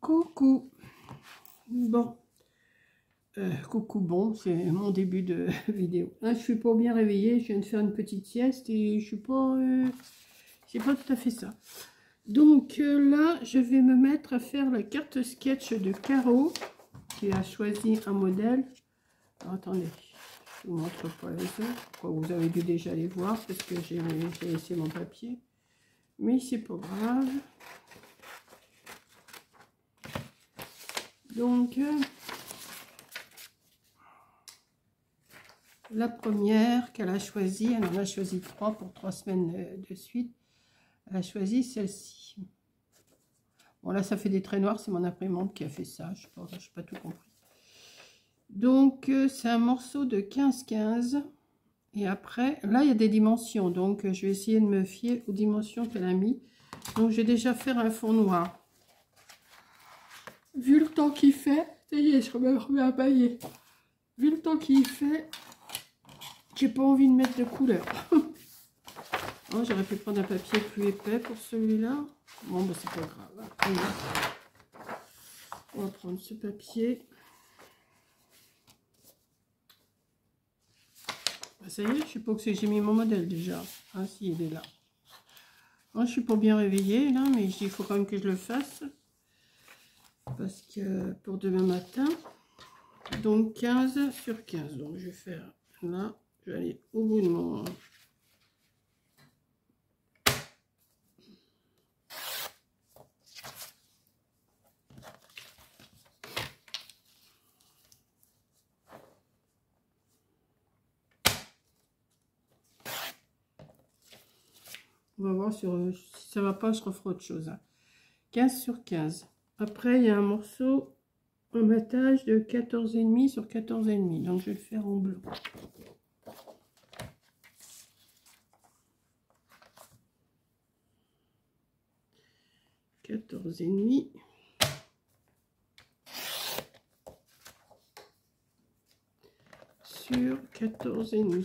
Coucou. Bon, coucou, bon, c'est mon début de vidéo. Là, je suis pas bien réveillée, je viens de faire une petite sieste et je suis pas, c'est pas tout à fait ça. Donc là, je vais me mettre à faire la carte sketch de Caro, qui a choisi un modèle. Alors, attendez, je vous montre pas les autres. Vous avez dû déjà les voir parce que j'ai laissé mon papier, mais c'est pas grave. Donc, la première qu'elle a choisie, elle en a choisi 3 pour 3 semaines de suite. Elle a choisi celle-ci. Bon, là, ça fait des traits noirs, c'est mon imprimante qui a fait ça. Je n'ai pas tout compris. Donc, c'est un morceau de 15-15. Et après, là, il y a des dimensions. Donc, je vais essayer de me fier aux dimensions qu'elle a mis. Donc, je vais déjà faire un fond noir. Vu le temps qu'il fait, ça y est, je me remets à bailler. Vu le temps qu'il fait, j'ai pas envie de mettre de couleur. Oh, j'aurais pu prendre un papier plus épais pour celui-là. Bon, bah, c'est pas grave. Après, on va prendre ce papier. Bah, ça y est, je suppose que j'ai mis mon modèle déjà. Ah, si, il est là. Moi, je suis pas bien réveillée, là, mais il faut quand même que je le fasse. Parce que pour demain matin, donc 15 sur 15. Donc, je vais faire là. Je vais aller au bout de mon... On va voir si ça va pas, je referai autre chose. 15 sur 15. Après, il y a un morceau, un battage de 14,5 sur 14,5. Donc, je vais le faire en bleu. Quatorze et demi sur 14,5.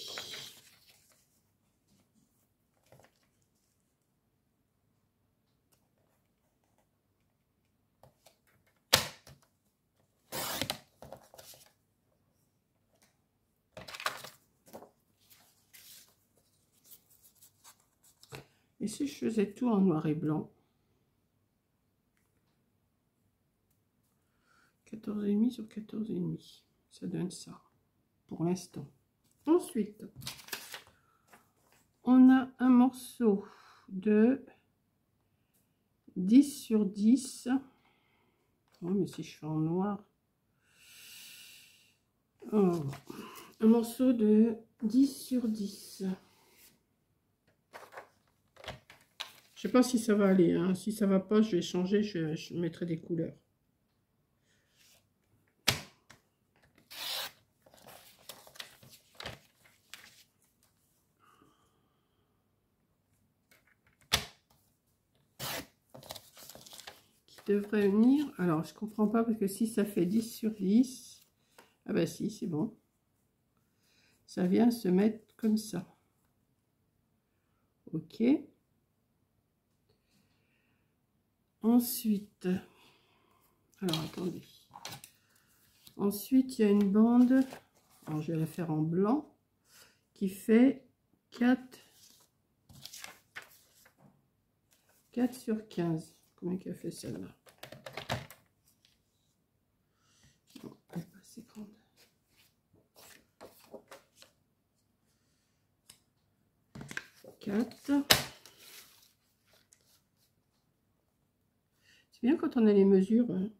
Et si je faisais tout en noir et blanc, 14,5 sur 14,5, ça donne ça pour l'instant. Ensuite, on a un morceau de 10 sur 10. Oh, mais si je fais en noir. Oh, un morceau de 10 sur 10. Je sais pas si ça va aller, hein. Si ça va pas, je vais changer, je mettrai des couleurs. Qui devrait venir. Alors, je comprends pas parce que si ça fait 10 sur 10, ah bah si, c'est bon. Ça vient se mettre comme ça. Ok. Ensuite, alors attendez. Ensuite, il y a une bande, alors je vais la faire en blanc, qui fait 4 sur 15. Combien qu'elle fait celle-là? Non, elle n'est pas assez grande. C'est bien quand on a les mesures. Hein.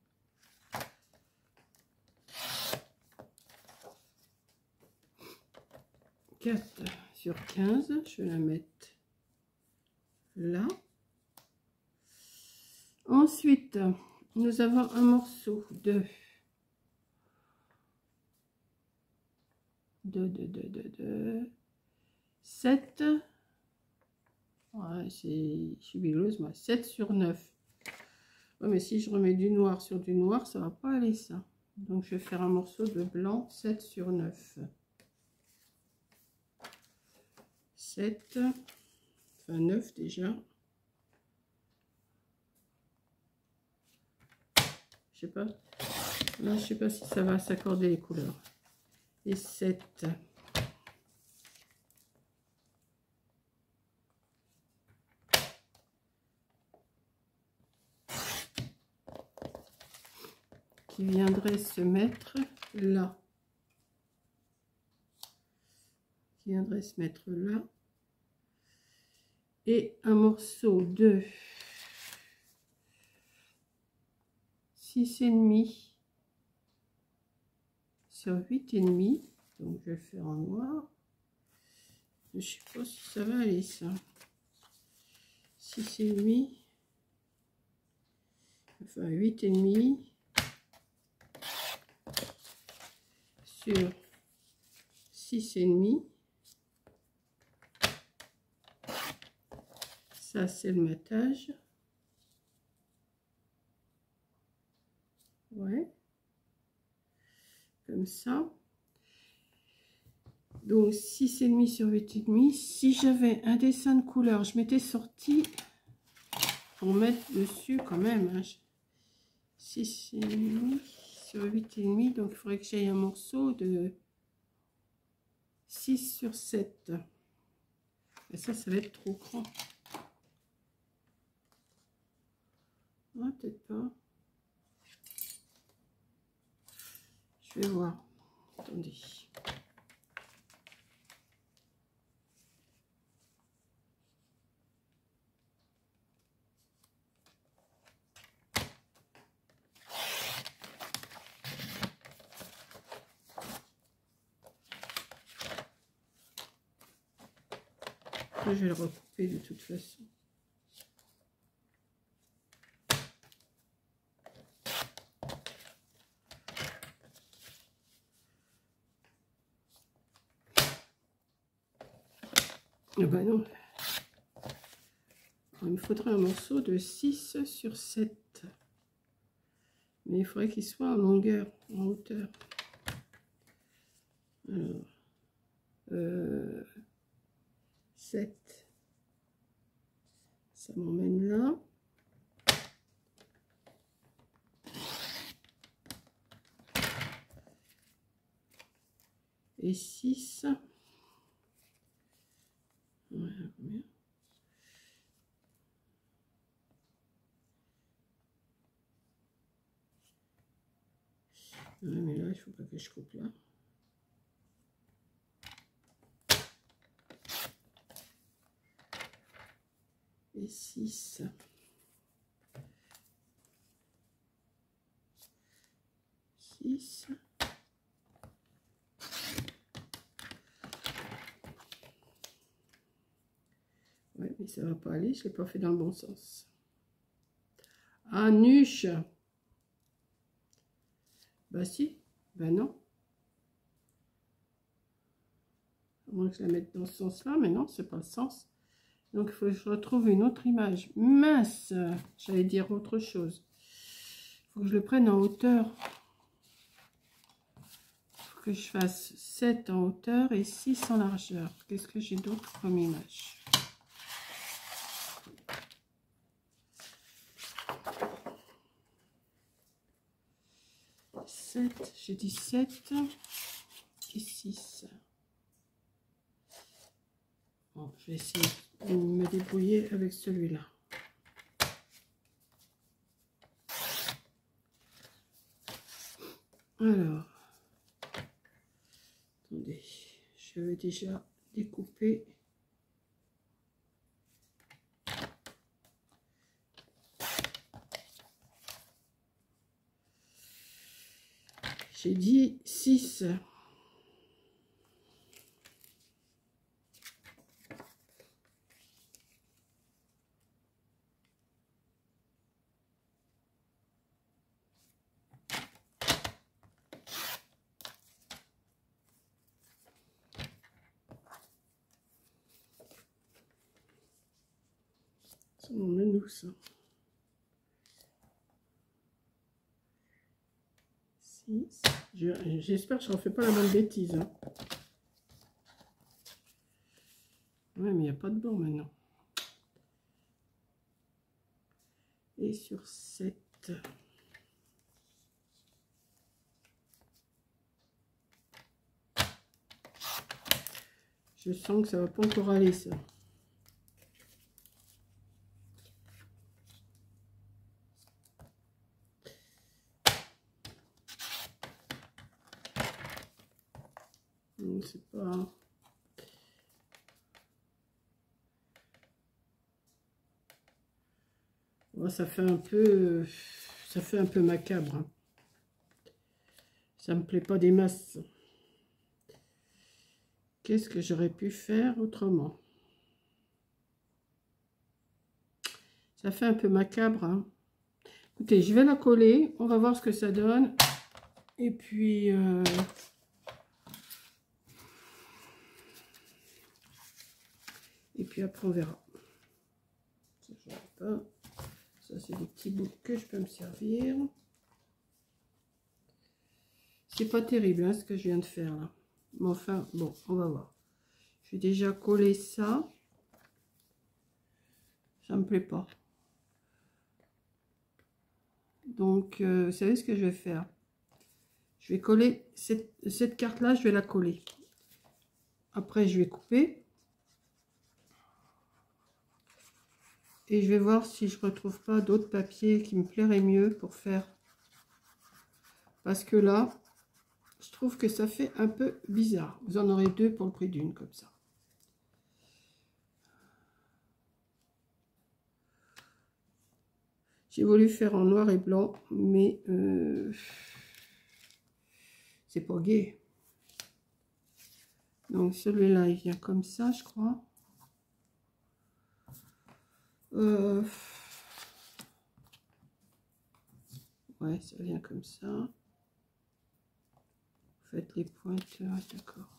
Sur 15, je vais la mettre là. Ensuite, nous avons un morceau de 7. Ouais, je suis bileuse, moi. 7 sur 9. Ouais, mais si je remets du noir sur du noir, ça va pas aller, ça. Donc, je vais faire un morceau de blanc, 7 sur 9. 7, enfin 9 déjà. Je sais pas. Là, je sais pas si ça va s'accorder les couleurs. Et 7. Qui viendrait se mettre là. Qui viendrait se mettre là. Et un morceau de 6,5 sur 8,5. Donc je vais faire en noir. Je sais pas si ça va aller ça. 6,5. Enfin 8,5 sur 6,5. Ça c'est le matage. Ouais. Comme ça. Donc 6,5 sur 8,5. Si j'avais un dessin de couleur, je m'étais sorti pour mettre dessus quand même. Hein. 6,5 sur 8,5. Donc il faudrait que j'aille un morceau de 6 sur 7. Et ça va être trop grand. Ah, peut-être pas. Je vais voir. Attendez. Je vais le recouper de toute façon. Ah bah non. Il me faudrait un morceau de 6 sur 7. Mais il faudrait qu'il soit en longueur, en hauteur. Alors, 7. Ça m'emmène là. Et 6. Voilà, combien? Ouais, mais là, il ne faut pas que je coupe là. Et 6. Ouais, mais ça va pas aller, je l'ai pas fait dans le bon sens. Ah, nuche. Bah si, bah non. À moins que je la mette dans ce sens-là, mais non, c'est pas le sens. Donc il faut que je retrouve une autre image. Mince, j'allais dire autre chose. Il faut que je le prenne en hauteur. Il faut que je fasse 7 en hauteur et 6 en largeur. Qu'est-ce que j'ai d'autre comme image? J'ai dit 7 et 6. Bon, je vais essayer de me débrouiller avec celui-là. Alors, attendez, je vais déjà découper. J'ai dit 6. Ça m'emmène où ça? 6. J'espère que je ne refais pas la bonne bêtise. Hein. Ouais, mais il n'y a pas de bord maintenant. Et sur 7. Je sens que ça va pas encore aller, ça. C'est pas... Oh, ça fait un peu macabre. Hein. Ça me plaît pas des masses. Qu'est-ce que j'aurais pu faire autrement? Ça fait un peu macabre. Hein. Écoutez, je vais la coller. On va voir ce que ça donne. Et puis... Et puis après, on verra. Ça, pas. Ça, c'est des petits bouts que je peux me servir. C'est pas terrible, hein, ce que je viens de faire, là. Mais enfin, bon, on va voir. Je vais déjà coller ça. Ça me plaît pas. Donc, vous savez ce que je vais faire? Je vais coller cette carte-là, je vais la coller. Après, je vais couper. Et je vais voir si je retrouve pas d'autres papiers qui me plairaient mieux pour faire. Parce que là, je trouve que ça fait un peu bizarre. Vous en aurez deux pour le prix d'une, comme ça. J'ai voulu faire en noir et blanc, mais c'est pas gai. Donc celui-là, il vient comme ça, je crois. Ouais, ça vient comme ça. Vous faites les pointeurs, d'accord.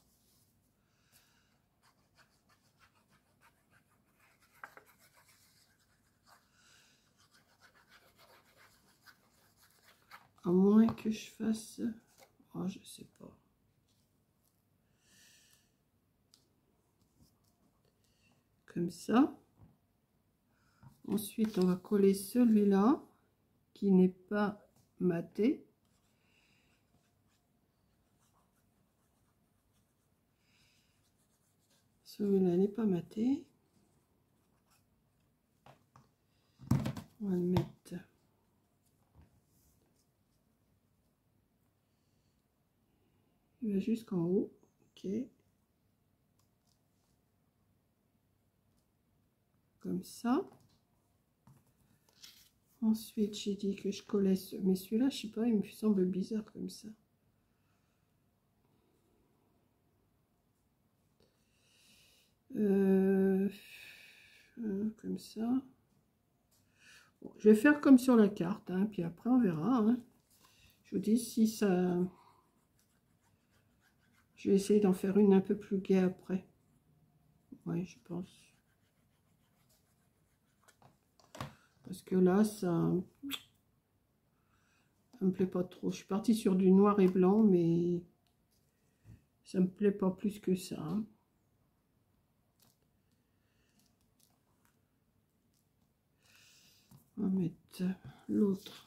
À moins que je fasse... Oh, je sais pas. Comme ça. Ensuite, on va coller celui-là, qui n'est pas maté. Celui-là n'est pas maté. On va le mettre. Il va jusqu'en haut. Ok. Comme ça. Ensuite, j'ai dit que je collais ce... Mais celui-là, je sais pas, il me semble bizarre comme ça. Comme ça. Bon, je vais faire comme sur la carte, hein, puis après on verra. Hein. Je vous dis si ça... Je vais essayer d'en faire une un peu plus gaie après. Oui, je pense. Parce que là, ça me plaît pas trop. Je suis partie sur du noir et blanc, mais ça me plaît pas plus que ça. Hein. On va mettre l'autre.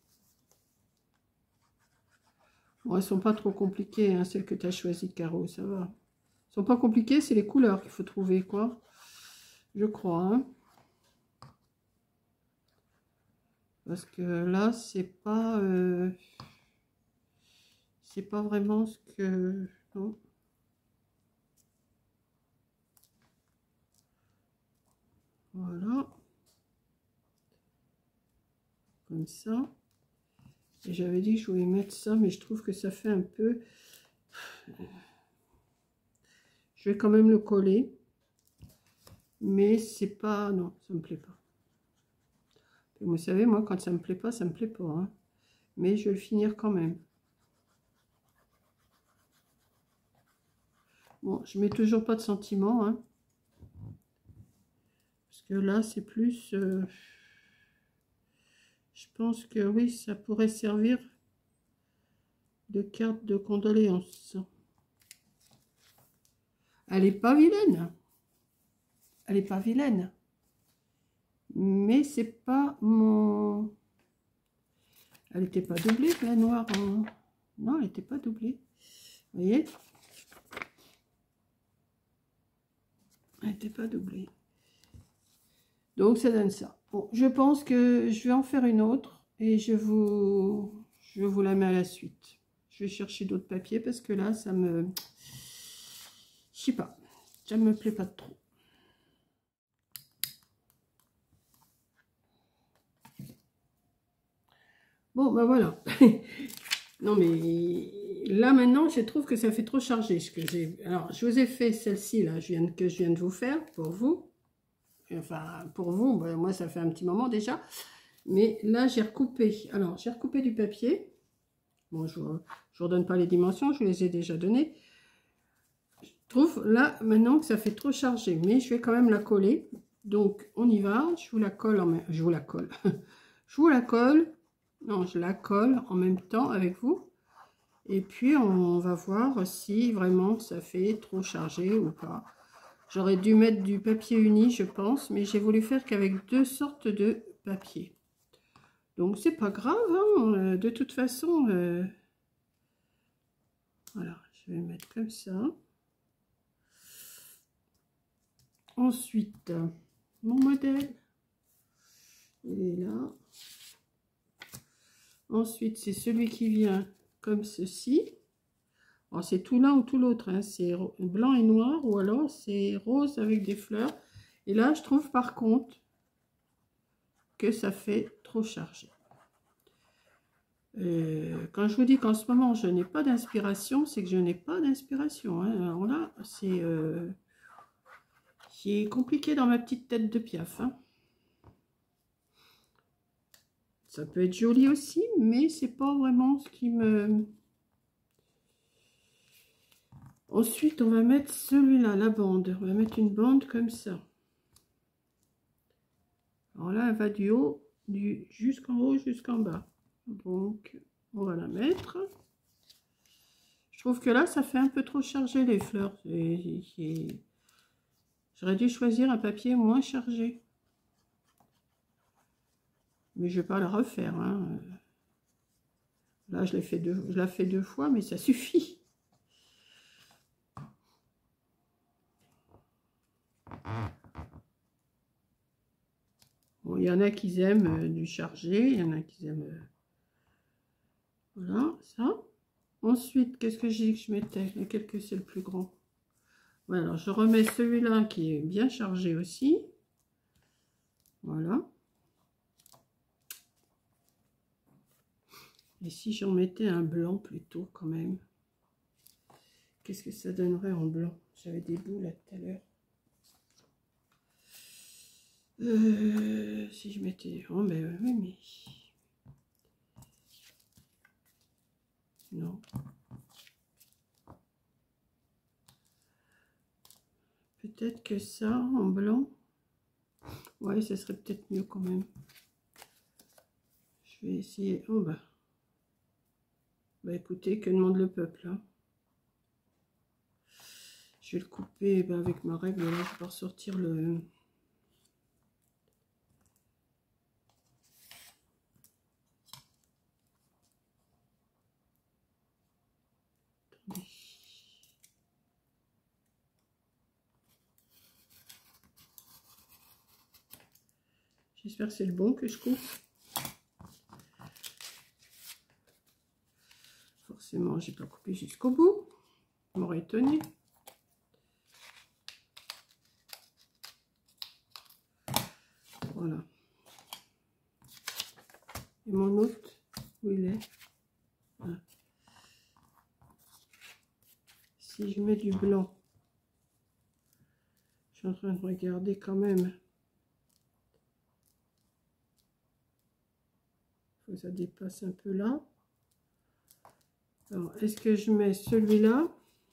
Bon, elles sont pas trop compliquées, hein, celles que tu as choisies, Caro, ça va. Elles sont pas compliquées, c'est les couleurs qu'il faut trouver, quoi. Je crois, hein. Parce que là, c'est pas vraiment ce que... Non. Voilà. Comme ça. Et j'avais dit que je voulais mettre ça, mais je trouve que ça fait un peu... Je vais quand même le coller. Mais c'est pas... Non, ça me plaît pas. Vous savez, moi, quand ça me plaît pas, ça me plaît pas. Hein. Mais je vais le finir quand même. Bon, je mets toujours pas de sentiment. Hein. Parce que là, c'est plus... je pense que oui, ça pourrait servir de carte de condoléances. Elle est pas vilaine. Elle est pas vilaine. Mais c'est pas mon... Elle n'était pas doublée, la noire. Hein. Non, elle n'était pas doublée. Vous voyez? Elle n'était pas doublée. Donc ça donne ça. Bon, je pense que je vais en faire une autre et je vous la mets à la suite. Je vais chercher d'autres papiers parce que là, ça me... Je sais pas, ça me plaît pas trop. Bon, ben voilà. Non, mais là, maintenant, je trouve que ça fait trop chargé. Alors, je vous ai fait celle-ci, là, que je viens de vous faire, pour vous. Enfin, pour vous, ben, moi, ça fait un petit moment déjà. Mais là, j'ai recoupé. Alors, j'ai recoupé du papier. Bon, je ne vous redonne pas les dimensions, je vous les ai déjà données. Je trouve, là, maintenant, que ça fait trop chargé. Mais je vais quand même la coller. Donc, on y va. Je vous la colle en même... Je vous la colle. Je vous la colle. Non, je la colle en même temps avec vous. Et puis, on va voir si vraiment ça fait trop chargé ou pas. J'aurais dû mettre du papier uni, je pense, mais j'ai voulu faire qu'avec deux sortes de papier. Donc, c'est pas grave, hein, de toute façon. Voilà, je vais mettre comme ça. Ensuite, mon modèle, il est là. Ensuite, c'est celui qui vient comme ceci. C'est tout l'un ou tout l'autre, hein. C'est blanc et noir ou alors c'est rose avec des fleurs. Et là, je trouve par contre que ça fait trop chargé. Quand je vous dis qu'en ce moment, je n'ai pas d'inspiration, c'est que je n'ai pas d'inspiration, hein. Alors là, c'est compliqué dans ma petite tête de piaf, hein. Ça peut être joli aussi, mais c'est pas vraiment ce qui me... Ensuite, on va mettre celui-là, la bande. On va mettre une bande comme ça. Alors là, elle va du haut, jusqu'en haut, jusqu'en bas. Donc, on va la mettre. Je trouve que là, ça fait un peu trop chargé les fleurs. J'aurais dû choisir un papier moins chargé. Mais je ne vais pas la refaire, hein. Là, je la fais deux fois, mais ça suffit. Bon, il y en a qui aiment du chargé, il y en a qui aiment... voilà, ça. Ensuite, qu'est-ce que j'ai dit que je mettais? Lequel que c'est le plus grand? Voilà, alors je remets celui-là qui est bien chargé aussi. Voilà. Et si j'en mettais un blanc plutôt quand même? Qu'est-ce que ça donnerait en blanc? J'avais des bouts là tout à l'heure. Si je mettais... Oh, ben oui, mais... Non. Peut-être que ça, en blanc... Ouais, ça serait peut-être mieux quand même. Je vais essayer... Oh, bah... Bah, écoutez, que demande le peuple, hein? Je vais le couper avec ma règle, là, je vais ressortir le... Attendez. J'espère que c'est le bon que je coupe. Forcément, j'ai pas coupé jusqu'au bout. Je m'aurais étonné. Voilà. Et mon autre, où il est? Voilà. Si je mets du blanc, je suis en train de regarder quand même. Faut que ça dépasse un peu là. Alors, est-ce que je mets celui-là?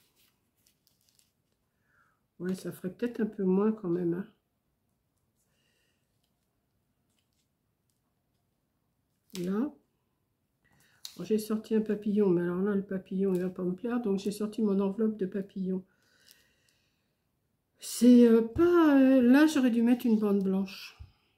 Ouais, ça ferait peut-être un peu moins quand même, hein. Là. Bon, j'ai sorti un papillon, mais alors là, le papillon, il va pas me plaire. Donc, j'ai sorti mon enveloppe de papillon. C'est pas... là, j'aurais dû mettre une bande blanche.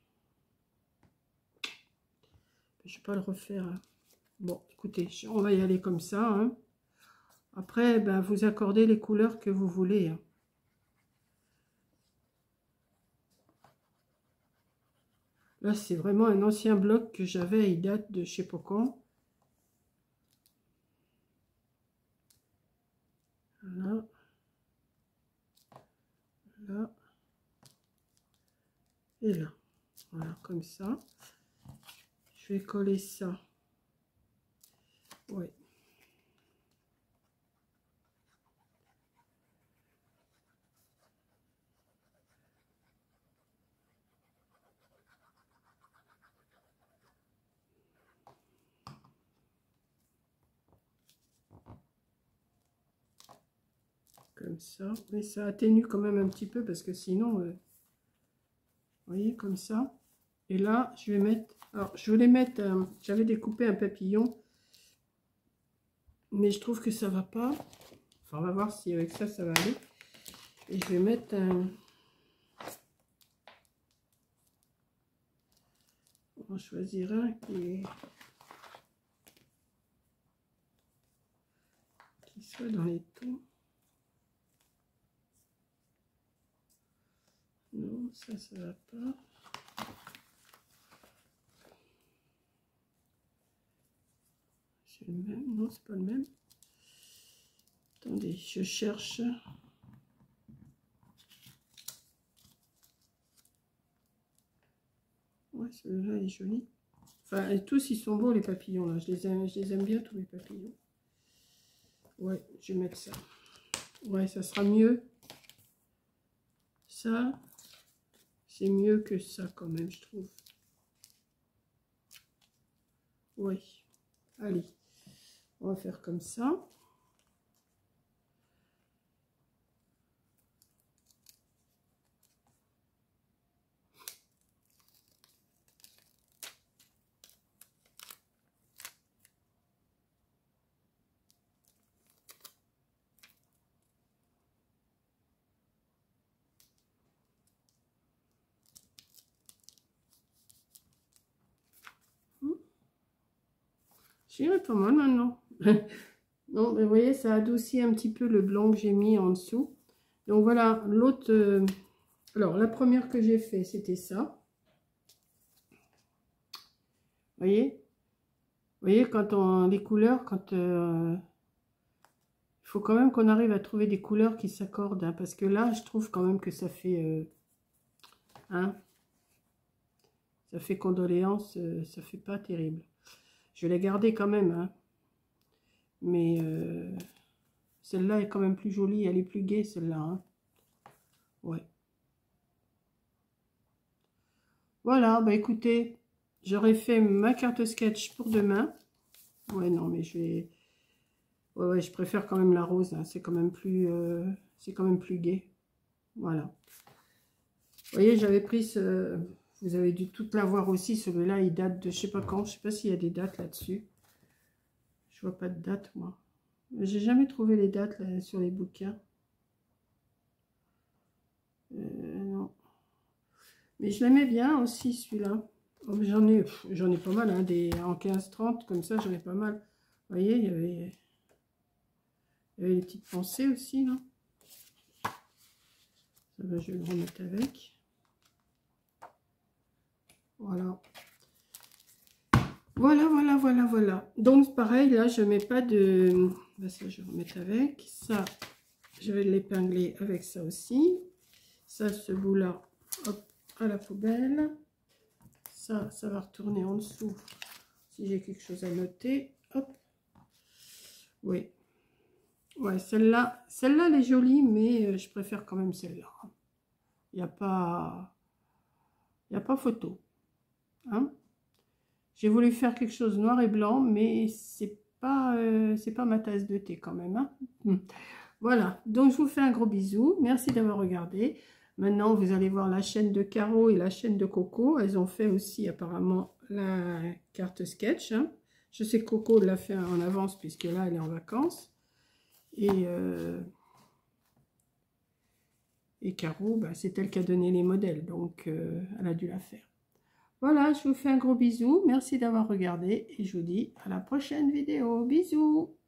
Je vais pas le refaire, hein. Bon, écoutez, on va y aller comme ça, hein. Après, ben, vous accordez les couleurs que vous voulez, hein. Là, c'est vraiment un ancien bloc que j'avais, il date de je sais pas quand. Voilà. Là. Et là. Voilà, comme ça. Je vais coller ça. Ouais. Comme ça. Mais ça atténue quand même un petit peu parce que sinon, vous voyez, comme ça. Et là, je vais mettre... Alors, je voulais mettre... j'avais découpé un papillon. Mais je trouve que ça va pas. Enfin, on va voir si avec ça, ça va aller. Et je vais mettre un... On va choisir un qui soit dans les tons. Non, ça va pas. C'est le même. Non, c'est pas le même. Attendez, je cherche. Ouais, celui-là est joli. Enfin, tous ils sont beaux les papillons là. Je les aime bien tous les papillons. Ouais, je vais mettre ça. Ouais, ça sera mieux. Ça, c'est mieux que ça quand même, je trouve. Ouais. Allez, on va faire comme ça. J'irai pas mal maintenant. Non, mais vous voyez, ça adoucit un petit peu le blanc que j'ai mis en dessous. Donc voilà, l'autre... alors, la première que j'ai fait, c'était ça. Vous voyez, quand on... les couleurs, quand... il faut quand même qu'on arrive à trouver des couleurs qui s'accordent. Hein, parce que là, je trouve quand même que ça fait... hein, ça fait condoléances, ça fait pas terrible. Je vais la garder quand même, hein. Mais celle-là est quand même plus jolie, elle est plus gaie celle-là. Hein. Ouais. Voilà, bah écoutez, j'aurais fait ma carte sketch pour demain. Ouais, non, mais je vais... Ouais, je préfère quand même la rose, hein. C'est quand même plus gai. Voilà. Vous voyez, j'avais pris ce... Vous avez dû tout l'avoir aussi, celui-là, il date de je sais pas quand. Je sais pas s'il y a des dates là-dessus. Je vois pas de date, moi. J'ai jamais trouvé les dates là, sur les bouquins. Non. Mais je l'aimais bien aussi, celui-là. Oh, j'en ai pas mal, hein, en 15-30, comme ça, j'en ai pas mal. Vous voyez, il y avait les petites pensées aussi, là. Ça va, je vais le remettre avec. Voilà. Voilà. Donc, pareil, là, je mets pas de... Ben, ça, je vais remettre avec. Ça, je vais l'épingler avec ça aussi. Ça, ce bout-là, hop, à la poubelle. Ça va retourner en dessous si j'ai quelque chose à noter. Hop. Oui. Ouais, celle-là, elle est jolie, mais je préfère quand même celle-là. Il n'y a pas photo. Hein? J'ai voulu faire quelque chose noir et blanc, mais c'est pas ma tasse de thé quand même. Hein? Voilà, donc je vous fais un gros bisou. Merci d'avoir regardé. Maintenant, vous allez voir la chaîne de Caro et la chaîne de Coco. Elles ont fait aussi apparemment la carte sketch. Hein. Je sais que Coco l'a fait en avance puisque là, elle est en vacances. Et Caro, bah, c'est elle qui a donné les modèles, donc elle a dû la faire. Voilà, je vous fais un gros bisou. Merci d'avoir regardé et je vous dis à la prochaine vidéo. Bisous!